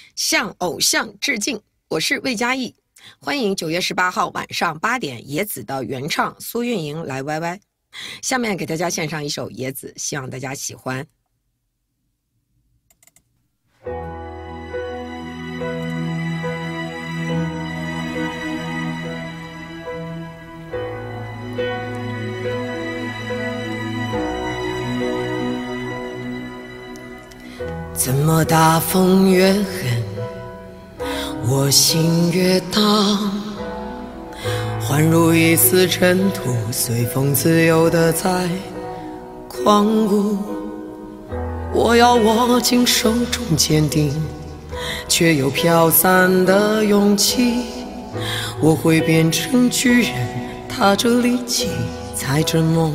向偶像致敬，我是魏佳艺，欢迎9月18号晚上8点野子的原唱苏运莹来 YY。下面给大家献上一首野子，希望大家喜欢。怎么大风越狠，我心越荡，宛如一丝尘土，随风自由地在狂舞。我要握紧手中坚定，却又飘散的勇气。我会变成巨人，踏着力气，踩着梦。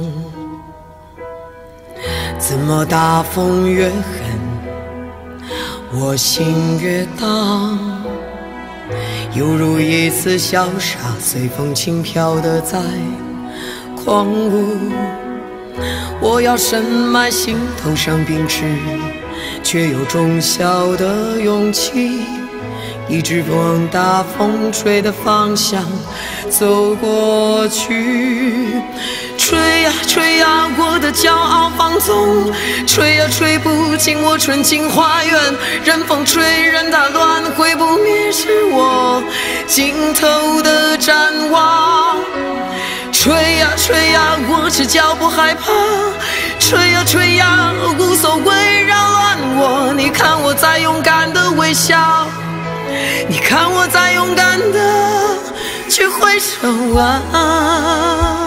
怎么大风越狠，我心越荡，犹如一丝潇洒，随风轻飘地在狂舞。我要深埋心头上秉持，却有种小的勇气，一直往大风吹的方向走过去。吹呀吹呀，我的骄傲放纵，吹呀吹不进我纯净花园，任风吹，任它乱，会不灭是我尽头的展望。吹呀吹呀，我只叫不害怕，吹呀吹呀，无所谓扰乱我。你看我在勇敢的微笑，你看我在勇敢的去挥手啊。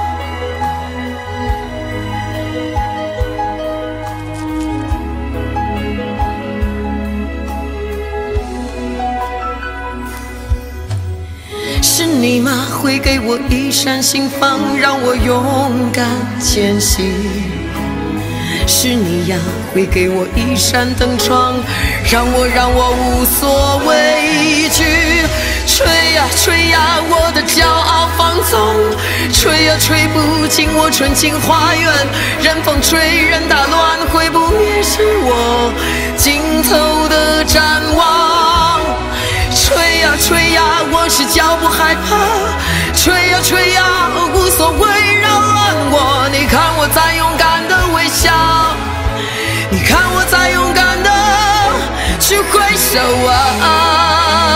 是你吗？会给我一扇心房，让我勇敢前行。是你呀，会给我一扇灯窗，让我无所畏惧。吹呀吹呀，我的骄傲放纵，吹呀吹不进我纯净花园，任风吹，任它乱，会不灭是我尽头的展望。吹呀吹呀，我是叫不害怕，吹呀吹呀，无所谓扰乱我。你看我在勇敢的微笑，你看我在勇敢的去挥手啊。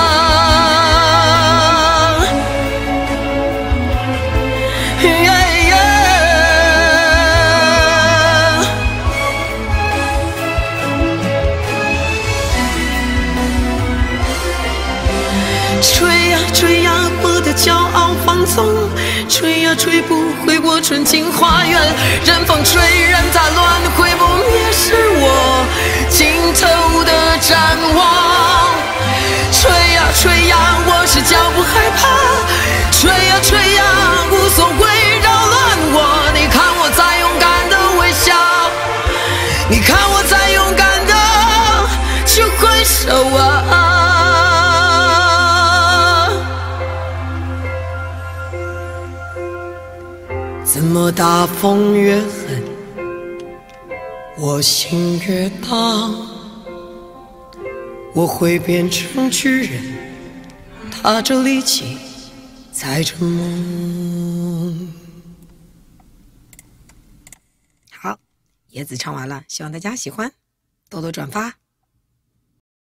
吹呀吹呀，我的骄傲放纵，吹呀吹不回我纯净花园，任风吹，任它乱，会不灭是我尽头的展望。吹呀吹呀，我是叫不害怕，吹呀吹呀，无所谓扰乱我。你看我在勇敢的微笑，你看我在勇敢的去挥手啊。怎么大风越狠，我心越荡。我会变成巨人，踏着力气，踩着梦。好，野子唱完了，希望大家喜欢，多多转发。